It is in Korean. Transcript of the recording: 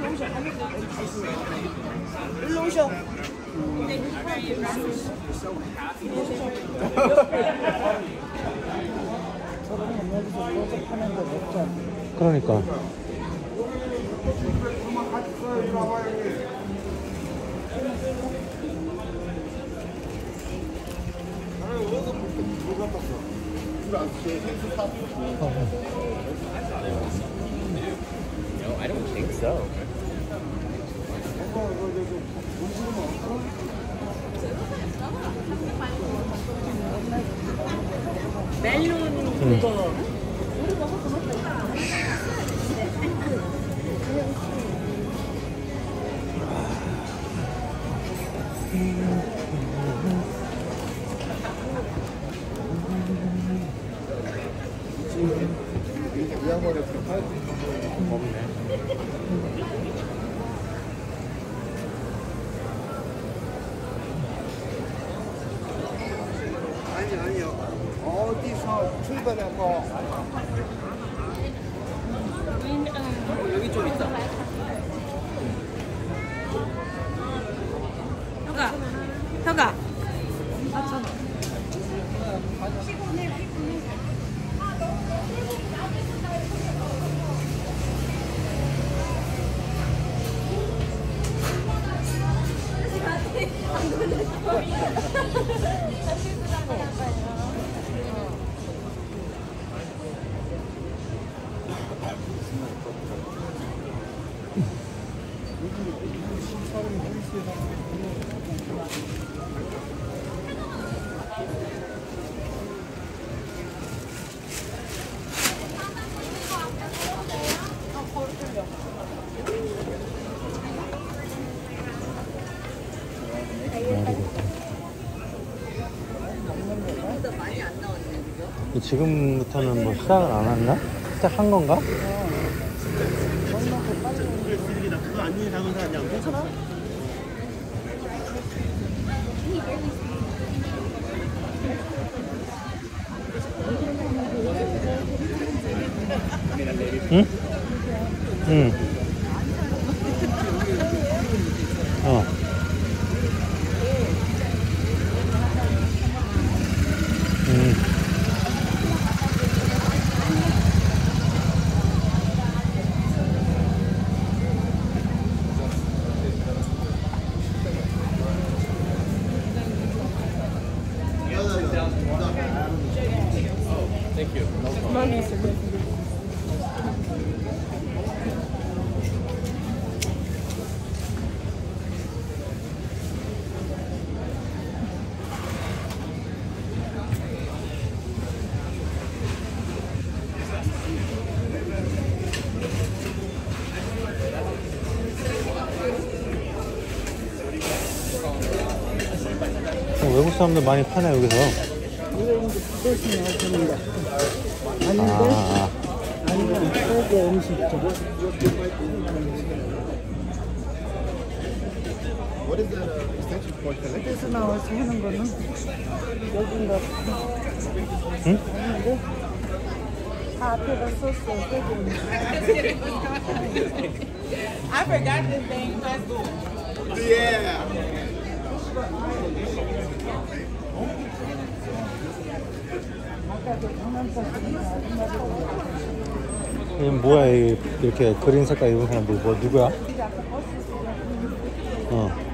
일로 오셔. 그러니까. No, I don't think so. 멜론 그거. 아니요. 어디서 출발해서 여기 좀 있다. 형아. 지금부터는 뭐 시작을 안 했나? 시작한 건가? 그거 안녕히 담은 사람 괜찮아? 응? 응. 어. Thank you. 외국 사람들 많이 파네 여기서. 아니면 세계 음식점. 그래서 나와서 하는 거는 여긴가 봐. 응? 아닌데 다 앞에다 썼어. 세계 음식. I forgot this thing. 이 뭐야 이렇게 그린 색깔 입은 사람들 뭐 누구야? 어.